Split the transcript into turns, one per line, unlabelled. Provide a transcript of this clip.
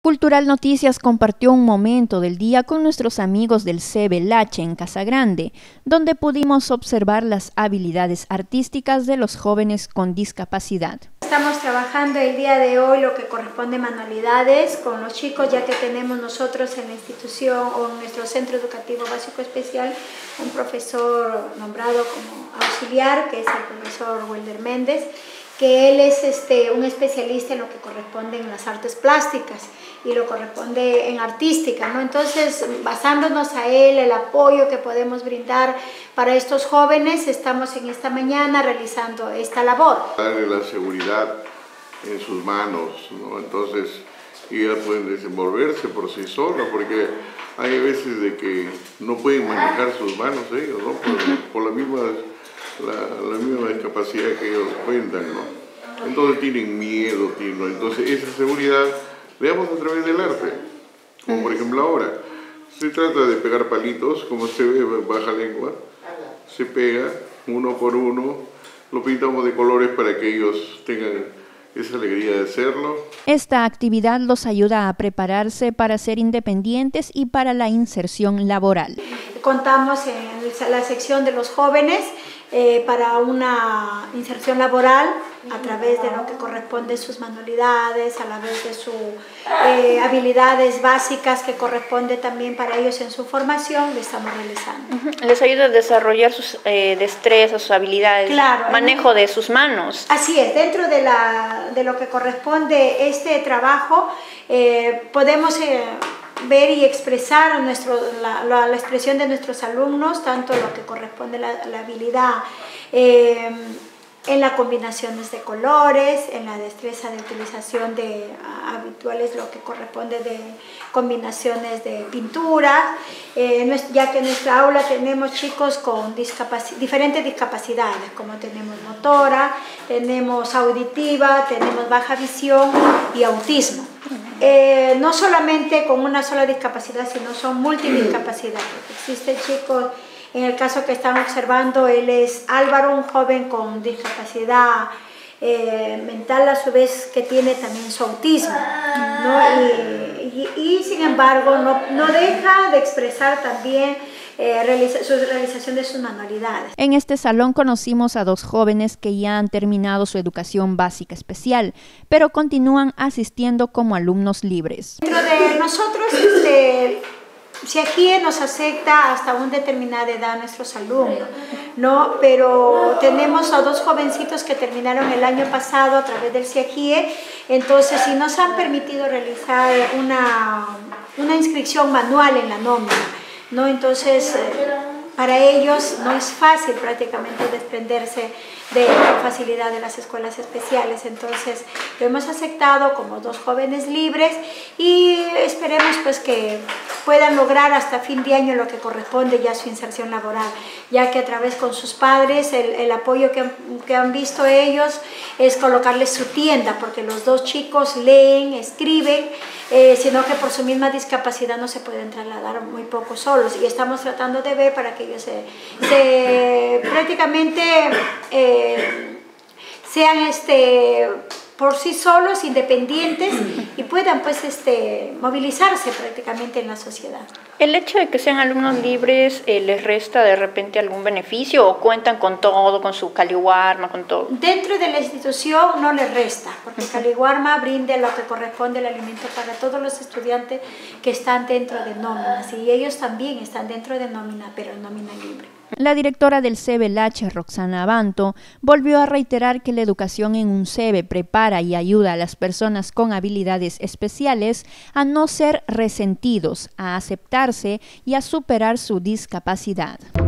Cultural Noticias compartió un momento del día con nuestros amigos del CBLH en Casagrande, donde pudimos observar las habilidades artísticas de los jóvenes con discapacidad.
Estamos trabajando el día de hoy lo que corresponde a manualidades con los chicos, ya que tenemos nosotros en la institución o en nuestro centro educativo básico especial un profesor nombrado como auxiliar, que es el profesor Wilder Méndez, que él es un especialista en lo que corresponde en las artes plásticas y lo corresponde en artística, ¿no? Entonces, basándonos a él, el apoyo que podemos brindar para estos jóvenes, estamos en esta mañana realizando esta labor.
Darle la seguridad en sus manos, ¿no? Entonces, ellos pueden desenvolverse por sí solos, porque hay veces de que no pueden manejar sus manos ellos, ¿no? Por la misma discapacidad que ellos cuentan, ¿no? Entonces tienen miedo, ¿no? Entonces esa seguridad le damos a través del arte, como por ejemplo ahora. Se trata de pegar palitos, como se ve baja lengua, se pega uno por uno, lo pintamos de colores para que ellos tengan esa alegría de hacerlo.
Esta actividad los ayuda a prepararse para ser independientes y para la inserción laboral.
Contamos en la sección de los jóvenes para una inserción laboral a través de lo que corresponde sus manualidades, a la vez de sus habilidades básicas que corresponde también para ellos en su formación, le estamos realizando.
Les ayuda a desarrollar sus destrezas, sus habilidades,
claro,
manejo de sus manos.
Así es, dentro de lo que corresponde este trabajo podemos ver y expresar la expresión de nuestros alumnos, tanto lo que corresponde a la habilidad en las combinaciones de colores, en la destreza de utilización de habituales, lo que corresponde de combinaciones de pintura, ya que en nuestra aula tenemos chicos con diferentes discapacidades, como tenemos motora, tenemos auditiva, tenemos baja visión y autismo. No solamente con una sola discapacidad, sino son multidiscapacidades. Existen chicos, en el caso que están observando, él es Álvaro, un joven con discapacidad mental, a su vez que tiene también su autismo, ¿no? Y sin embargo no deja de expresar también su realización de sus manualidades.
En este salón conocimos a dos jóvenes que ya han terminado su educación básica especial, pero continúan asistiendo como alumnos libres.
Dentro de nosotros, si aquí nos acepta hasta una determinada edad nuestros alumnos, ¿no? Pero tenemos a dos jovencitos que terminaron el año pasado a través del CIAGIE, entonces si nos han permitido realizar una inscripción manual en la nómina, ¿no? Entonces, para ellos no es fácil prácticamente desprenderse de la facilidad de las escuelas especiales, entonces lo hemos aceptado como dos jóvenes libres y esperemos pues que puedan lograr hasta fin de año lo que corresponde ya a su inserción laboral, ya que a través con sus padres el apoyo que han visto ellos es colocarles su tienda, porque los dos chicos leen, escriben, sino que por su misma discapacidad no se pueden trasladar muy poco solos, y estamos tratando de ver para que ellos prácticamente sean por sí solos, independientes, y puedan pues movilizarse prácticamente en la sociedad.
¿El hecho de que sean alumnos libres les resta de repente algún beneficio o cuentan con todo, con su Caliwarma, con todo?
Dentro de la institución no les resta, porque Caliwarma brinda lo que corresponde al alimento para todos los estudiantes que están dentro de nóminas, y ellos también están dentro de nómina, pero en nómina libre.
La directora del CBLH, Roxana Abanto, volvió a reiterar que la educación en un CB prepara y ayuda a las personas con habilidades especiales a no ser resentidos, a aceptarse y a superar su discapacidad.